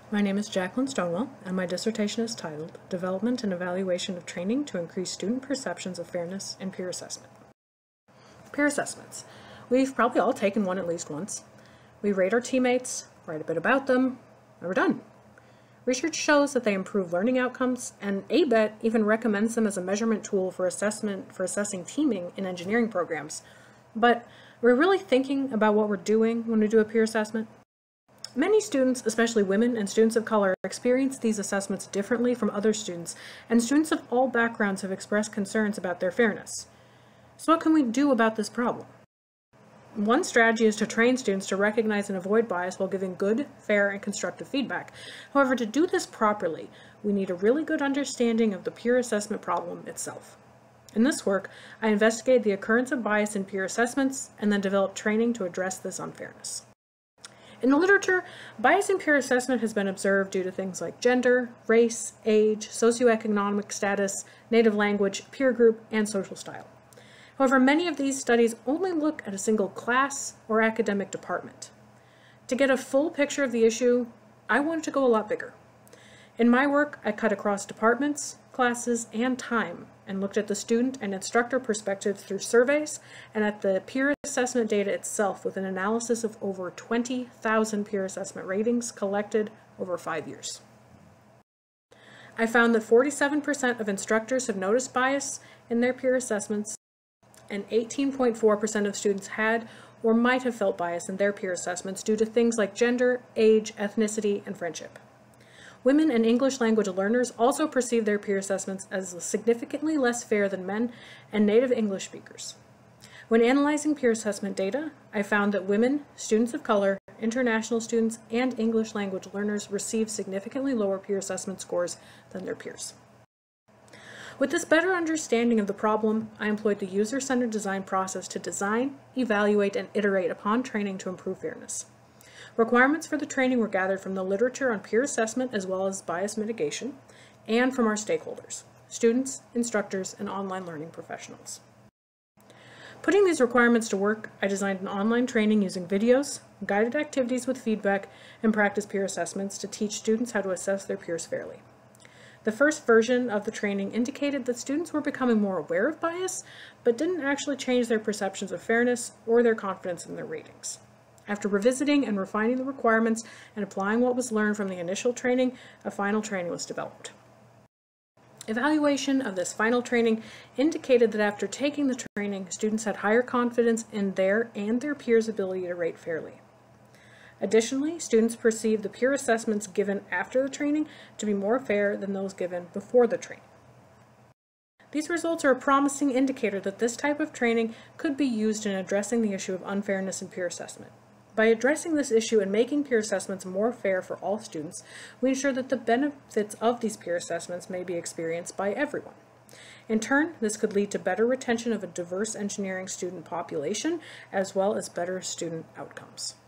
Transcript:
My name is Jacqueline Stonewall, and my dissertation is titled Development and Evaluation of Training to Increase Student Perceptions of Fairness in Peer Assessment. Peer assessments. We've probably all taken one at least once. We rate our teammates, write a bit about them, and we're done. Research shows that they improve learning outcomes, and ABET even recommends them as a measurement tool for assessing teaming in engineering programs. But we're really thinking about what we're doing when we do a peer assessment? Many students, especially women and students of color, experience these assessments differently from other students, and students of all backgrounds have expressed concerns about their fairness. So what can we do about this problem? One strategy is to train students to recognize and avoid bias while giving good, fair, and constructive feedback. However, to do this properly, we need a really good understanding of the peer assessment problem itself. In this work, I investigated the occurrence of bias in peer assessments and then developed training to address this unfairness. In the literature, bias in peer assessment has been observed due to things like gender, race, age, socioeconomic status, native language, peer group, and social style. However, many of these studies only look at a single class or academic department. To get a full picture of the issue, I wanted to go a lot bigger. In my work, I cut across departments, classes, and time, and looked at the student and instructor perspectives through surveys and at the peer assessment data itself with an analysis of over 20,000 peer assessment ratings collected over 5 years. I found that 47% of instructors have noticed bias in their peer assessments, and 18.4% of students had or might have felt bias in their peer assessments due to things like gender, age, ethnicity, and friendship. Women and English language learners also perceive their peer assessments as significantly less fair than men and native English speakers. When analyzing peer assessment data, I found that women, students of color, international students, and English language learners receive significantly lower peer assessment scores than their peers. With this better understanding of the problem, I employed the user-centered design process to design, evaluate, and iterate upon training to improve fairness. Requirements for the training were gathered from the literature on peer assessment as well as bias mitigation, and from our stakeholders, students, instructors, and online learning professionals. Putting these requirements to work, I designed an online training using videos, guided activities with feedback, and practice peer assessments to teach students how to assess their peers fairly. The first version of the training indicated that students were becoming more aware of bias, but didn't actually change their perceptions of fairness or their confidence in their ratings. After revisiting and refining the requirements and applying what was learned from the initial training, a final training was developed. Evaluation of this final training indicated that after taking the training, students had higher confidence in their and their peers' ability to rate fairly. Additionally, students perceived the peer assessments given after the training to be more fair than those given before the training. These results are a promising indicator that this type of training could be used in addressing the issue of unfairness in peer assessment. By addressing this issue and making peer assessments more fair for all students, we ensure that the benefits of these peer assessments may be experienced by everyone. In turn, this could lead to better retention of a diverse engineering student population, as well as better student outcomes.